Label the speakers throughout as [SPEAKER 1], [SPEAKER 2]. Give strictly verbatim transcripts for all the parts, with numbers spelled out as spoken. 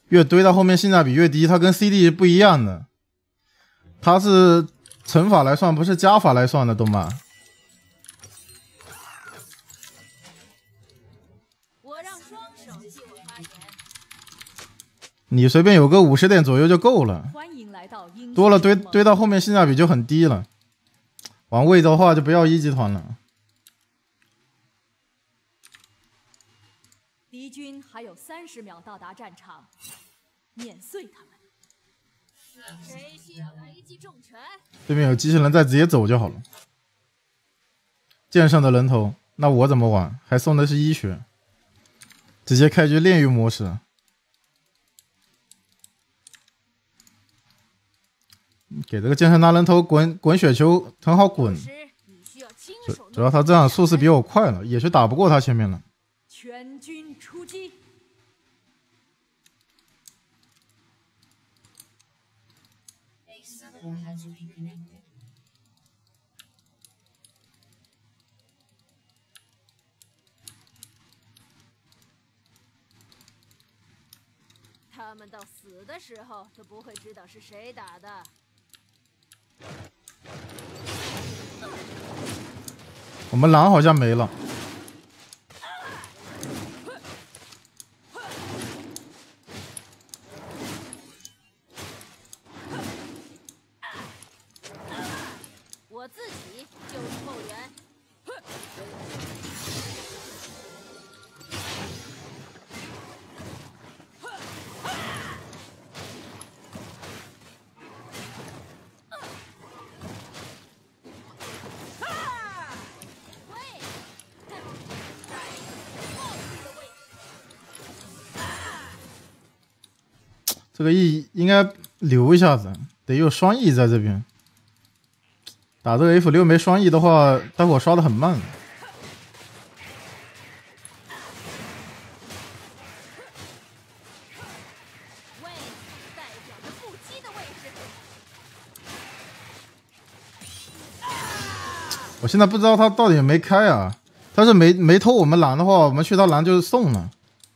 [SPEAKER 1] 越堆到后面性价比越低，它跟 C D 是不一样的，它是乘法来算，不是加法来算的，懂吗？
[SPEAKER 2] 我让双手替我发言。
[SPEAKER 1] 你随便有个五十点左右就够了，
[SPEAKER 2] 欢迎来到英
[SPEAKER 1] 多了堆堆到后面性价比就很低了。玩位的话就不要一级团了。
[SPEAKER 2] 敌军还有三十秒到达战场，碾碎他们。谁需要来一记重拳？
[SPEAKER 1] 对面有机器人在，直接走就好了。剑圣的人头，那我怎么玩？还送的是医学，直接开局炼狱模式。给这个剑圣拿人头滚滚雪球，很好滚。主主要他这样速是比我快了，也是打不过他前面了。
[SPEAKER 2] 全军出击！他们到死的时候都不会知道是谁打的。
[SPEAKER 1] 我们狼好像没了。
[SPEAKER 2] 我自己就是后援。
[SPEAKER 1] 这个 E 应该留一下子，得有双 E 在这边。打这个 F 六 没双 E 的话，待会儿刷的很慢。我现在不知道他到底有没开啊？他是没没偷我们蓝的话，我们去他蓝就送了。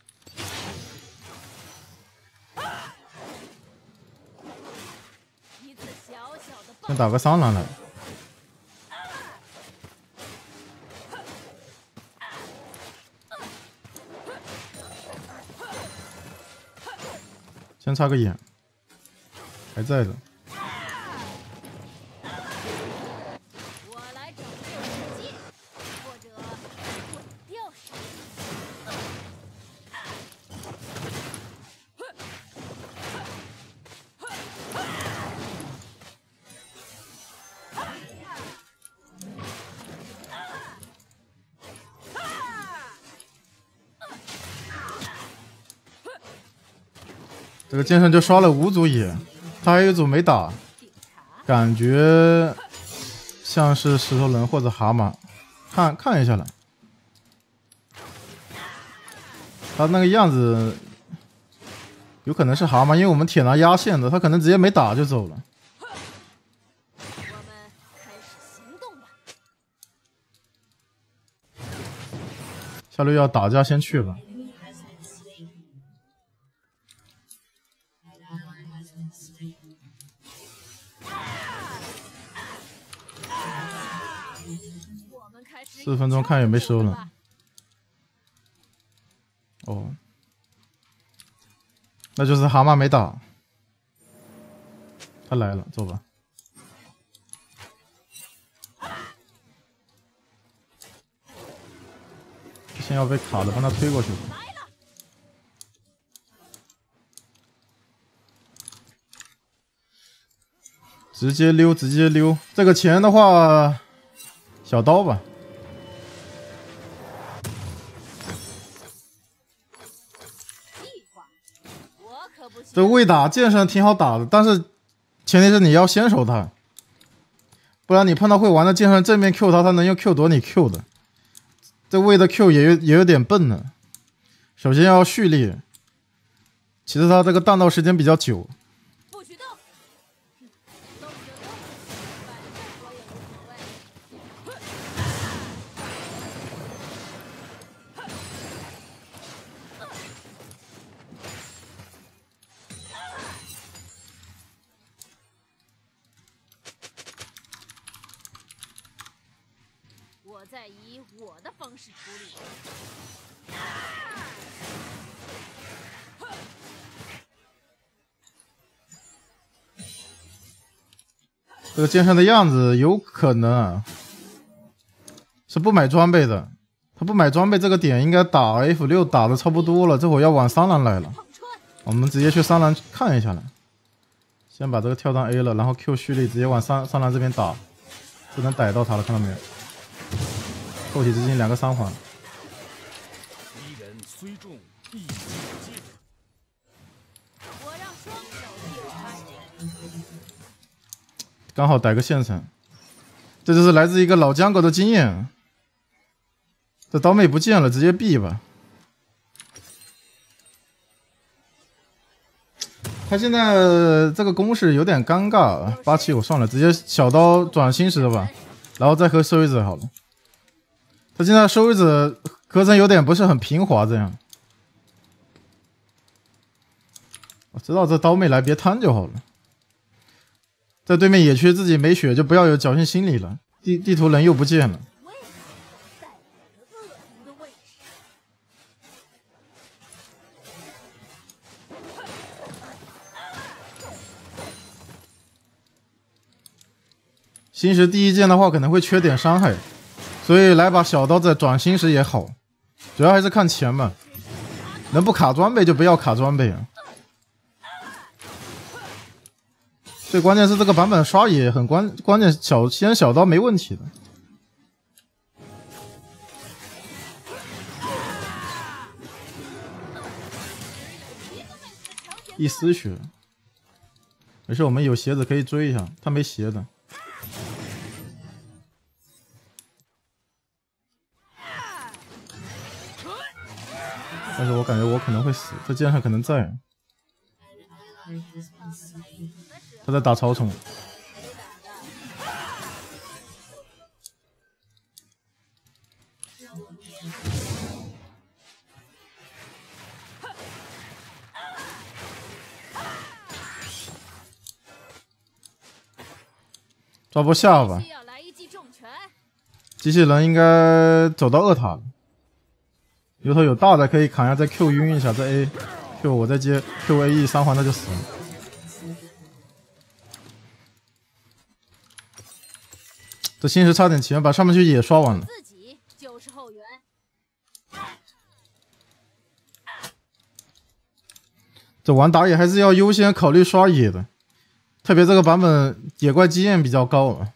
[SPEAKER 1] 先打个三蓝来。先插个眼，还在的。
[SPEAKER 2] 我来拯救世界，或者毁掉世界。
[SPEAKER 1] 这个剑圣就刷了五组野，他还有一组没打，感觉像是石头人或者蛤蟆，看看一下来，他那个样子有可能是蛤蟆，因为我们铁拿压线的，他可能直接没打就走了。
[SPEAKER 2] 我们开始行动吧。
[SPEAKER 1] 下路要打架，先去吧。四分钟看有没收了。哦，那就是蛤蟆没打。他来了，走吧。先要被卡了，帮他推过去。直接溜，直接溜。这个钱的话，小刀吧。这未打剑圣挺好打的，但是前提是你要先手他，不然你碰到会玩的剑圣正面 Q 他，他能用 Q 躲你 Q 的。这位的 Q 也有也有点笨了，首先要蓄力，其次他这个弹道时间比较久。
[SPEAKER 2] 不许动！动就动，反正我也无所谓。 我再以我的方式处理。
[SPEAKER 1] 这个剑圣的样子有可能啊，是不买装备的。他不买装备，这个点应该打 F 六 打的差不多了，这会儿要往三蓝来了。我们直接去三蓝看一下来。先把这个跳档 A 了，然后 Q 蓄力，直接往三三蓝这边打，就能逮到他了，看到没有？后体之境两个三环。
[SPEAKER 3] 敌人虽众必有戒。
[SPEAKER 2] 我让双手替我安全。
[SPEAKER 1] 刚好逮个现成，这就是来自一个老江狗的经验。这刀妹不见了，直接避吧。他现在这个攻势有点尴尬，八七五算了，直接小刀转星石吧，然后再和收一子好了。他现在收一子合成有点不是很平滑，这样。我知道这刀妹来别贪就好了。在对面野区自己没血，就不要有侥幸心理了。地地图人又不见了。星石第一剑的话可能会缺点伤害，所以来把小刀再转星石也好，主要还是看钱嘛。能不卡装备就不要卡装备啊。最关键是这个版本刷野很关关键，小先小刀没问题的。一丝血，没事，我们有鞋子可以追一下，他没鞋的。但是我感觉我可能会死，这剑上可能在。他在打草丛。抓不下吧？机器人应该走到二塔了。油头有大的可以砍下，再 Q 晕一下，再 A，Q 我再接 Q A E 三环，他就死了。这星石差点钱，把上面去野刷完了。
[SPEAKER 2] 自己就是后援。
[SPEAKER 1] 这玩打野还是要优先考虑刷野的，特别这个版本野怪经验比较高啊。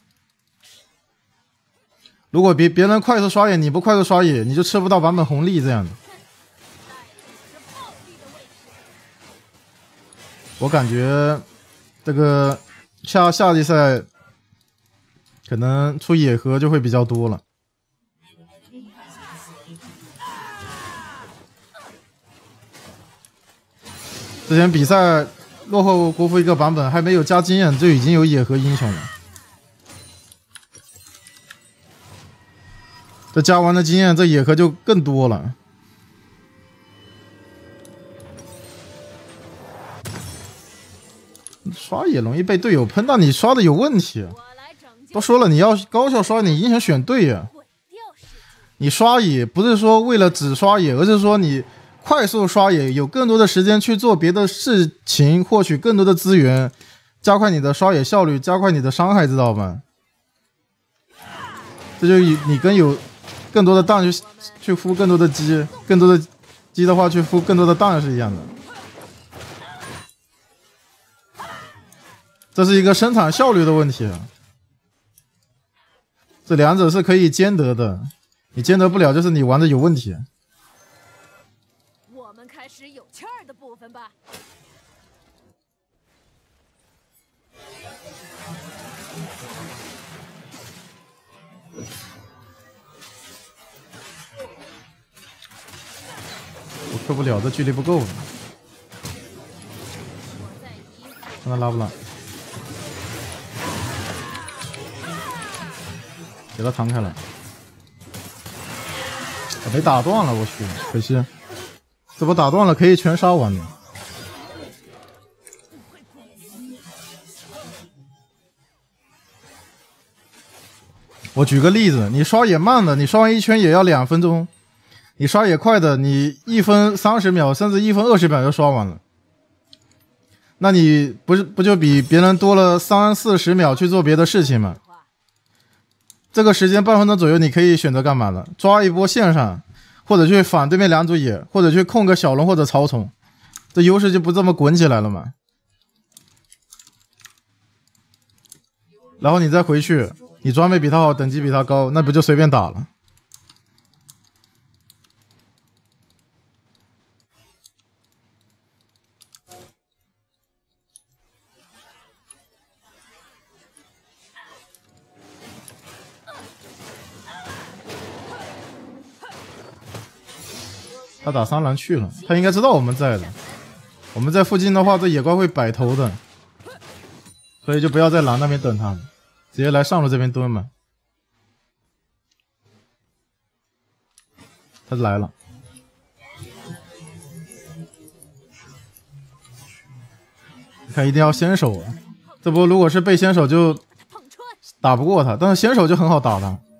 [SPEAKER 1] 如果别别人快速刷野，你不快速刷野，你就吃不到版本红利这样的。我感觉这个下下季赛可能出野盒就会比较多了。之前比赛落后国服一个版本，还没有加经验就已经有野盒英雄了。这加完的经验，这野盒就更多了。刷野容易被队友喷，那你刷的有问题。都说了，你要高效刷，你英雄选对呀。你刷野不是说为了只刷野，而是说你快速刷野，有更多的时间去做别的事情，获取更多的资源，加快你的刷野效率，加快你的伤害，知道吧？这就你跟有更多的蛋去去孵更多的鸡，更多的鸡的话去孵更多的蛋是一样的。这是一个生产效率的问题，这两者是可以兼得的，你兼得不了，就是你玩的有问题。
[SPEAKER 2] 我们开始有气儿的部分吧。
[SPEAKER 1] 我克不了，这距离不够。看他拉不拉？给他弹开了，我没打断了，我去，可惜。这波打断了，可以全杀完的。 我举个例子，你刷野慢的，你刷完一圈也要两分钟；你刷野快的，你一分三十秒，甚至一分二十秒就刷完了。那你不是不就比别人多了三四十秒去做别的事情吗？这个时间半分钟左右，你可以选择干嘛的？抓一波线上，或者去反对面两组野，或者去控个小龙或者草丛，这优势就不这么滚起来了嘛。然后你再回去，你装备比他好，等级比他高，那不就随便打了？他打三蓝去了，他应该知道我们在的。我们在附近的话，这野怪会摆头的，所以就不要在蓝那边等他们，直接来上路这边蹲嘛。他来了，你看一定要先手啊！这波如果是被先手就打不过他，但是先手就很好打他。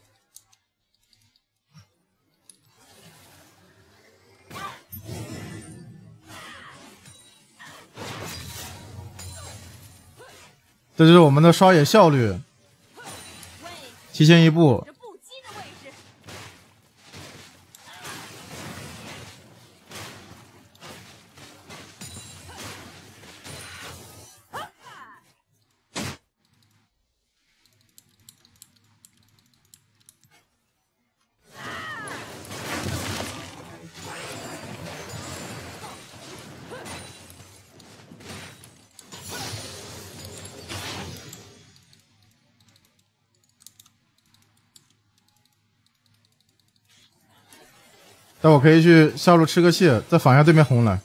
[SPEAKER 1] 这就是我们的刷野效率，提前一步。但我可以去下路吃个蟹，再反一下对面红蓝。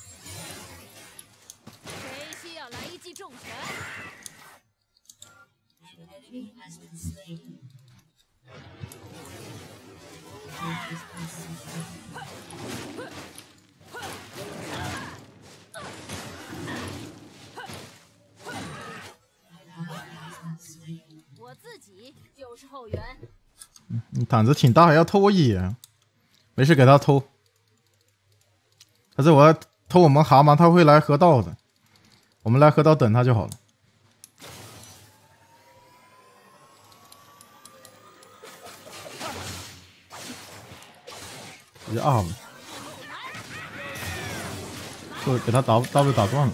[SPEAKER 2] 谁需要来一记重拳？我自己就是后援。
[SPEAKER 1] 嗯，你胆子挺大，还要偷我野。没事，给他偷。可是我要偷我们蛤蟆，他会来河道的。我们来河道等他就好了。直接 up， 就给他 W W 打断了。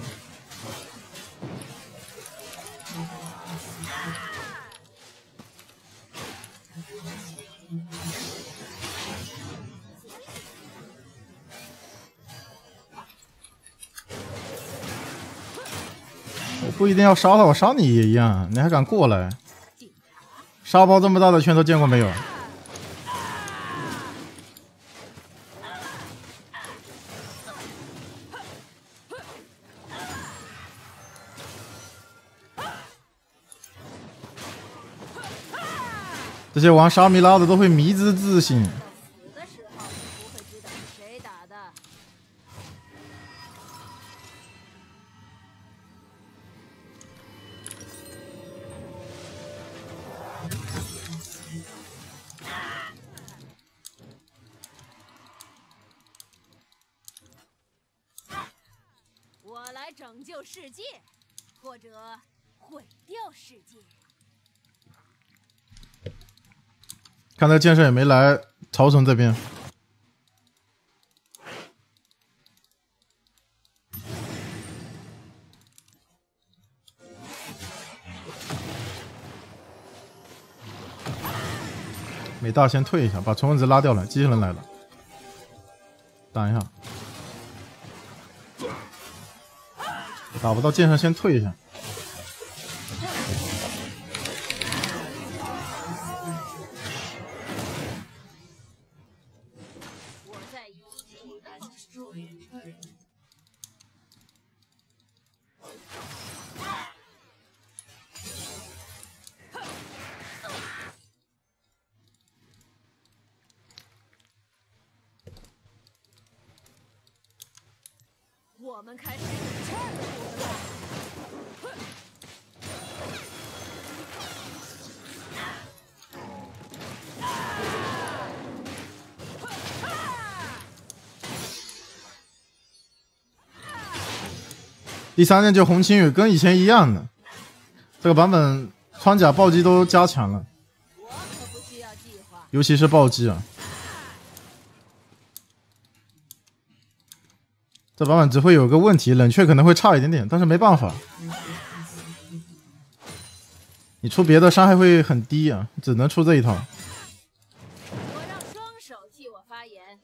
[SPEAKER 1] 我不一定要杀他，我杀你也一样，你还敢过来？沙包这么大的圈都见过没有？这些玩沙弥拉的都会迷之自信。
[SPEAKER 2] 死的时候不会知道是谁打的。我来拯救世界，或者毁掉世界。
[SPEAKER 1] 看这剑圣也没来曹城这边，美大先退一下，把虫蚊子拉掉了，机器人来了，挡一下，打不到剑圣先退一下。
[SPEAKER 2] 我们开始有这儿的部分了。
[SPEAKER 1] 第三件就红青羽，跟以前一样的，这个版本穿甲暴击都加强了，
[SPEAKER 2] 我可不需要计划。
[SPEAKER 1] 尤其是暴击啊。这版本只会有个问题，冷却可能会差一点点，但是没办法，你出别的伤害会很低啊，只能出这一套。
[SPEAKER 2] 我让双手替我发言。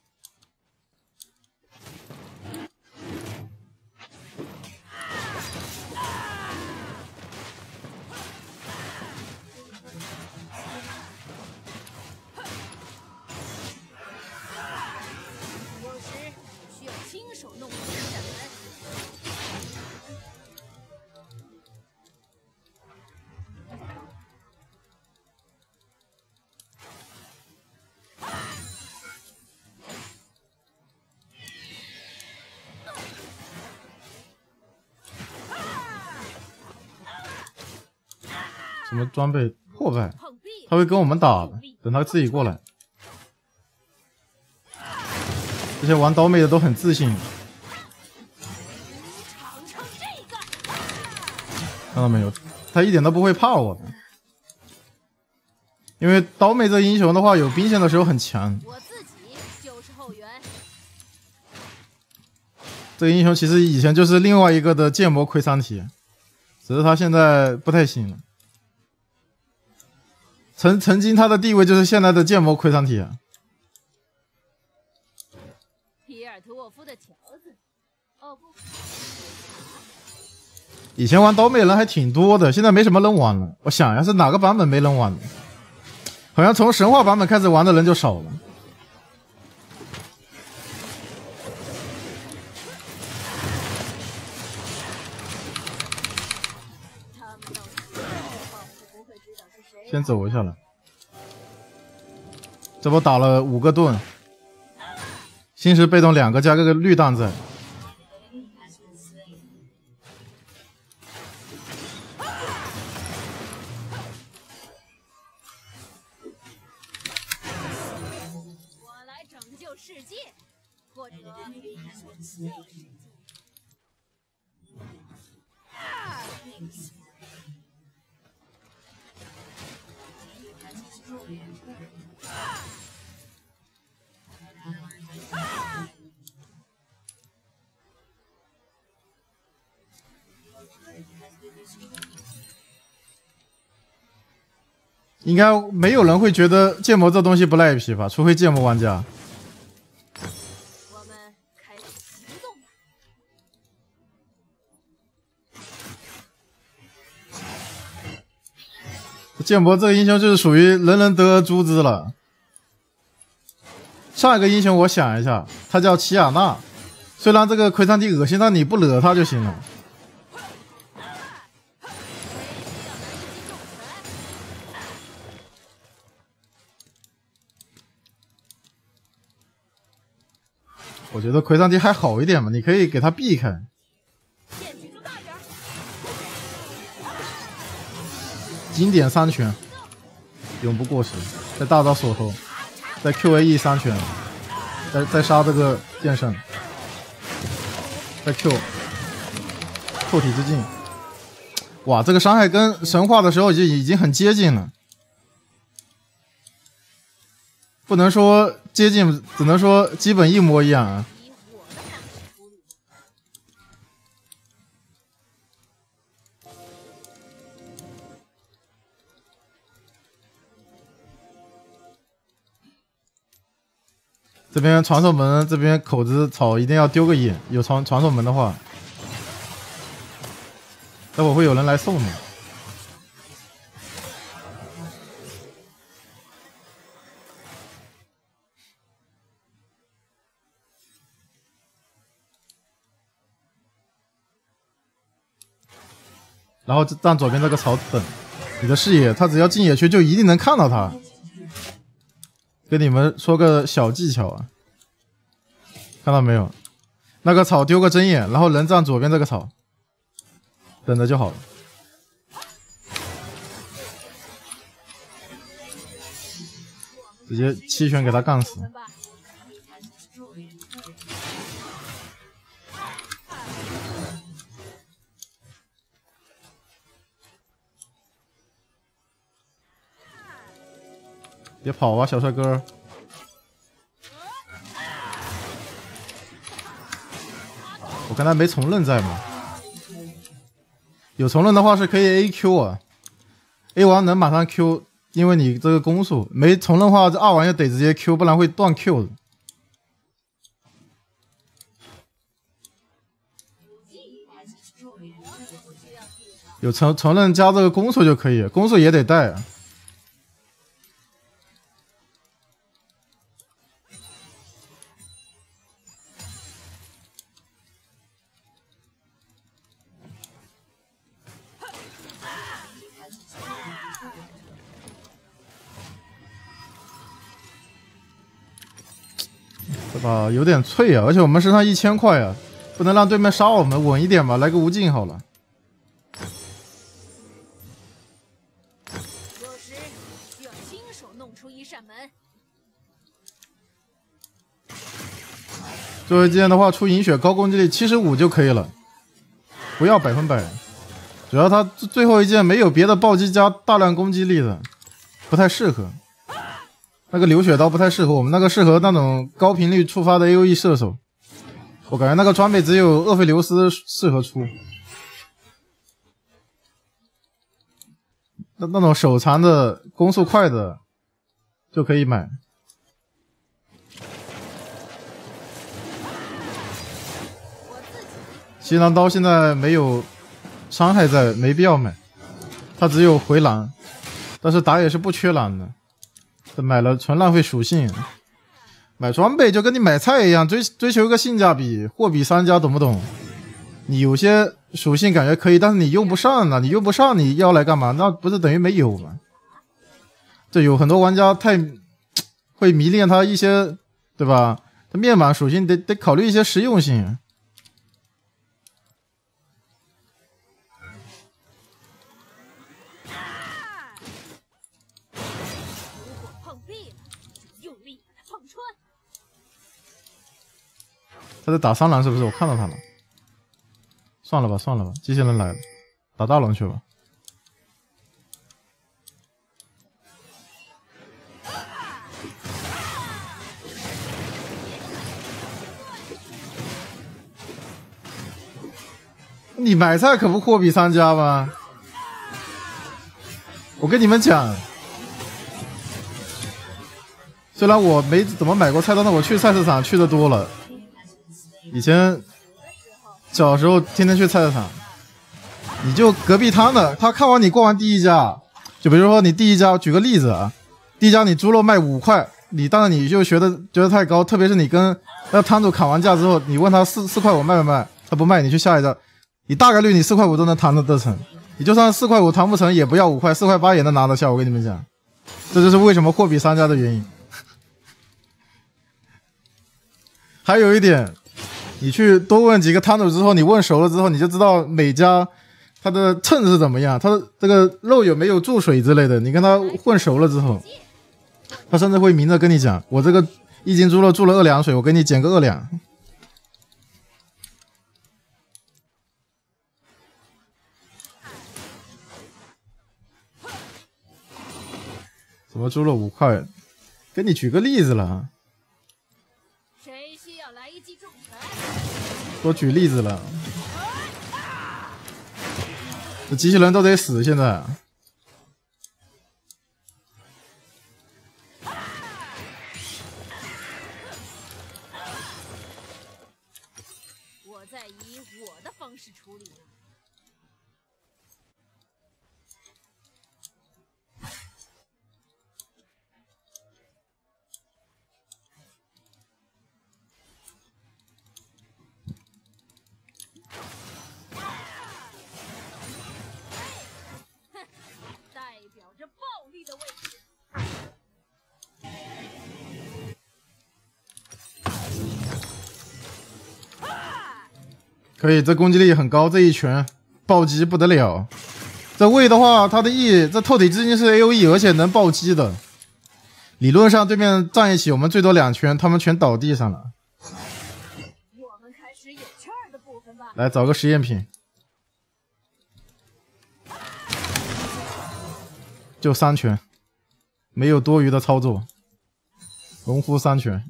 [SPEAKER 2] 有时需要亲手弄破一扇门。
[SPEAKER 1] 什么装备破败？
[SPEAKER 2] 碰壁
[SPEAKER 1] 他会跟我们打的，等他自己过来。这些玩刀妹的都很自信，
[SPEAKER 2] 尝尝这个。
[SPEAKER 1] 看到没有？他一点都不会怕我的，因为刀妹这英雄的话，有兵线的时候很强。
[SPEAKER 2] 我自己就是后援。
[SPEAKER 1] 这个英雄其实以前就是另外一个的剑魔窥三体，只是他现在不太行了。曾曾经他的地位就是现在的剑魔窥三体啊。
[SPEAKER 2] 皮尔图沃夫的条子。哦不。
[SPEAKER 1] 以前玩刀妹人还挺多的，现在没什么人玩了。我想呀，是哪个版本没人玩的？好像从神话版本开始玩的人就少了。先走一下来，这波打了五个盾，星石被动两个加个绿弹在。
[SPEAKER 2] 我来拯救世界，或者。
[SPEAKER 1] 应该没有人会觉得剑魔这东西不赖皮吧，除非剑魔玩家。
[SPEAKER 2] 我们开始行动吧。
[SPEAKER 1] 剑魔这个英雄就是属于人人得诛之了。上一个英雄我想一下，他叫齐亚娜，虽然这个魁三体恶心，但你不惹他就行了。我觉得魁三体还好一点嘛，你可以给他避开。经典三拳，永不过时。在大招锁头，在 Q A E 三拳，再再杀这个剑圣，再 Q 破体之境。哇，这个伤害跟神话的时候已经已经很接近了，不能说接近，只能说基本一模一样啊。这边传送门这边口子草一定要丢个眼，有传传送门的话，待会会有人来送的。然后站左边这个草等，你的视野，他只要进野区就一定能看到他。跟你们说个小技巧啊，看到没有？那个草丢个针眼，然后人站左边这个草，等着就好了。直接七拳给他干死。 别跑啊，小帅哥！我看他没重刃在吗？有重刃的话是可以 A Q 啊 ，A 完能马上 Q， 因为你这个攻速没重刃的话，这二完也得直接 Q， 不然会断 Q 的。有重重刃加这个攻速就可以，攻速也得带啊。这把有点脆啊，而且我们身上一千块啊，不能让对面杀我们，稳一点吧，来个无尽好了。
[SPEAKER 2] 有时需要亲手弄出一扇门。
[SPEAKER 1] 最后一件的话，出银血高攻击力七十五就可以了，不要百分百。主要他最后一件没有别的暴击加大量攻击力的，不太适合。那个流血刀不太适合我们，那个适合那种高频率触发的 A O E 射手。我感觉那个装备只有厄斐琉斯适合出。那那种手残的、攻速快的就可以买。西南刀现在没有伤害在，没必要买，它只有回蓝，但是打野是不缺蓝的。买了纯浪费属性，买装备就跟你买菜一样，追追求一个性价比，货比三家，懂不懂？你有些属性感觉可以，但是你用不上呢，你用不上你要来干嘛？那不是等于没有吗？这有很多玩家太会迷恋他一些，对吧？他面板属性得得考虑一些实用性。他在打三狼是不是？我看到他了。算了吧，算了吧，机器人来了，打大龙去吧。你买菜可不货比三家吗？我跟你们讲，虽然我没怎么买过菜，但是我去菜市场去的多了。以前小时候天天去菜市场，你就隔壁摊的，他看完你逛完第一家，就比如说你第一家，举个例子啊，第一家你猪肉卖五块，你当然你就觉得觉得太高，特别是你跟那摊主砍完价之后，你问他四四块五卖不卖，他不卖，你去下一家，你大概率你四块五都能谈得得成，你就算四块五谈不成，也不要五块，四块八也能拿得下，我跟你们讲，这就是为什么货比三家的原因。还有一点。你去多问几个摊主之后，你问熟了之后，你就知道每家它的秤是怎么样，它的这个肉有没有注水之类的。你跟他混熟了之后，他甚至会明着跟你讲，我这个一斤猪肉注了二两水，我给你减个二两。什么猪肉五块？给你举个例子了。多举例子了，这机器人都得死！现在，
[SPEAKER 2] 我在以我的方式处理。
[SPEAKER 1] 可以，这攻击力很高，这一拳暴击不得了。这位的话，他的 E 这透体之金是 A O E， 而且能暴击的。理论上对面站一起，我们最多两拳，他们全倒地上了。
[SPEAKER 2] 我们开始有趣儿的部分吧。
[SPEAKER 1] 来找个实验品，就三拳， 没有多余的操作，龙符三拳。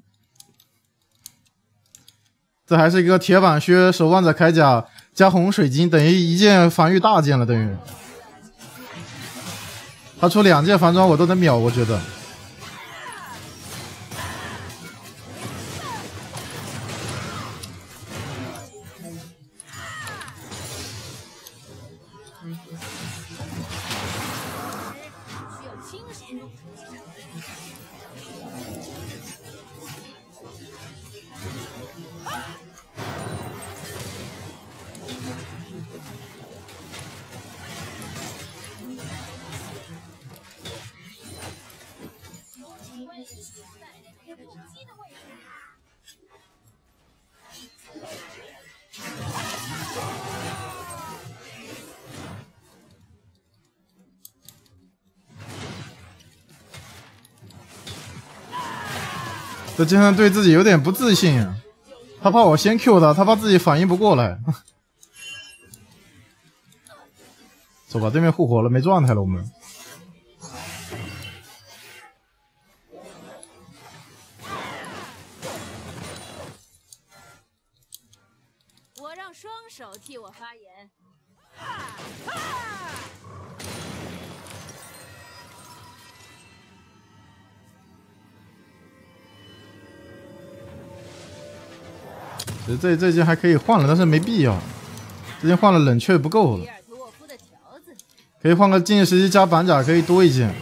[SPEAKER 1] 这还是一个铁板靴、守望者铠甲加红水晶，等于一件防御大件了，等于。他出两件防装我都能秒，我觉得。这剑圣对自己有点不自信啊，他怕我先 Q 他，他怕自己反应不过来。走吧，对面复活了，没状态了，我们。
[SPEAKER 2] 我让双手替我发言。
[SPEAKER 1] 其实这这件还可以换了，但是没必要。这件换了冷却不够了，可以换个近十级加板甲，可以多一件。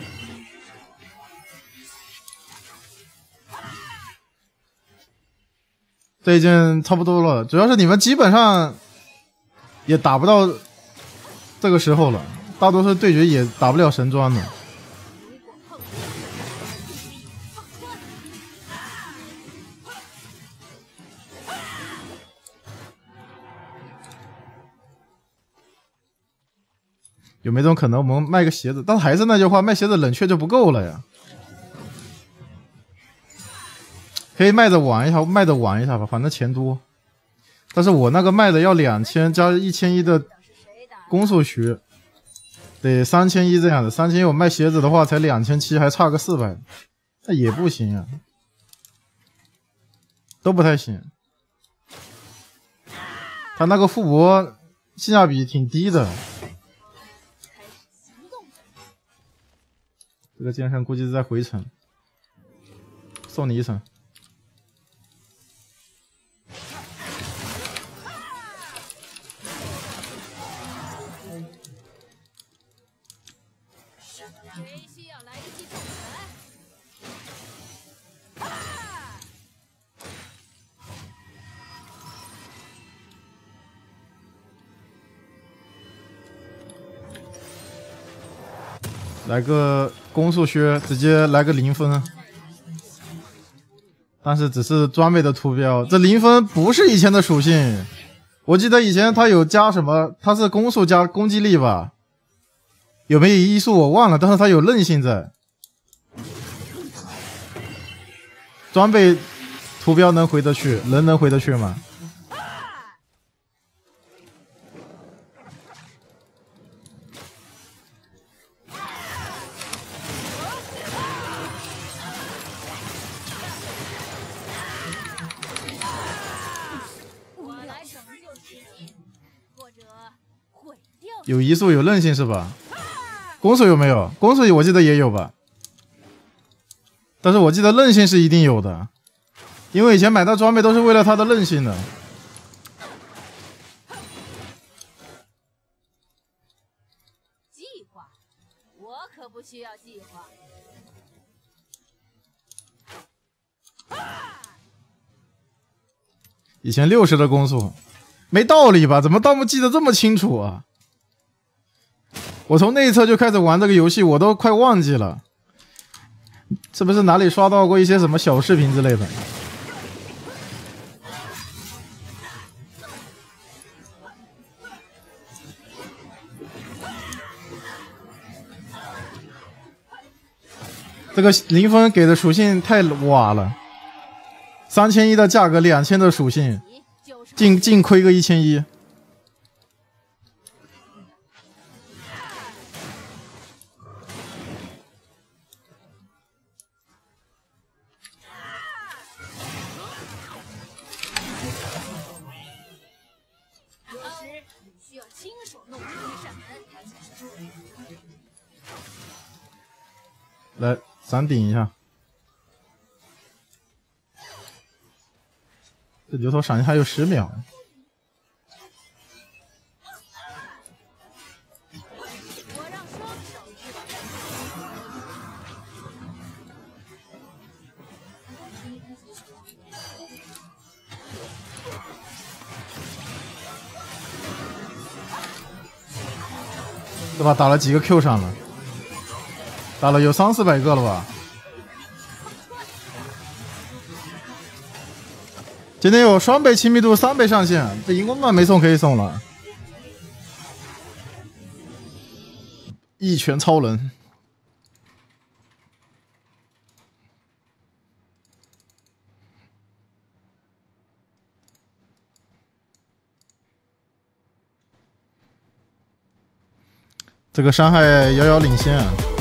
[SPEAKER 1] 这一件差不多了，主要是你们基本上也打不到这个时候了，大多数对决也打不了神装的。有没有这种可能，我们卖个鞋子？但还是那句话，卖鞋子冷却就不够了呀。可以卖着玩一下，卖着玩一下吧，反正钱多。但是我那个卖的要两千加一千一的攻速学，得三千一这样的。三千一我卖鞋子的话才两千七，还差个四百，那也不行啊，都不太行。他那个复活性价比挺低的。这个剑圣估计是在回城，送你一程。
[SPEAKER 2] 谁需要来一记重拳？
[SPEAKER 1] 来个攻速靴，直接来个零分，但是只是装备的图标，这零分不是以前的属性。我记得以前他有加什么，他是攻速加攻击力吧？有没有医术我忘了，但是他有韧性在。装备图标能回得去，人能回得去吗？有移速有韧性是吧？攻速有没有？攻速我记得也有吧，但是我记得韧性是一定有的，因为以前买到装备都是为了它的韧性的。
[SPEAKER 2] 计划，我可不需要计划。
[SPEAKER 1] 以前六十的攻速，没道理吧？怎么盗墓记得这么清楚啊？我从内测就开始玩这个游戏，我都快忘记了，是不是哪里刷到过一些什么小视频之类的？这个零分给的属性太瓦了，三千一的价格，两千的属性，净净亏个一千一。
[SPEAKER 2] 需要亲手弄出一扇门。
[SPEAKER 1] 来，闪顶一下。这牛头闪现还有十秒。
[SPEAKER 2] 我让双手去把
[SPEAKER 1] 对吧？打了几个 Q 闪了？打了有三四百个了吧？今天有双倍亲密度，三倍上限，这荧光棒没送可以送了。一拳超人，这个伤害遥遥领先啊！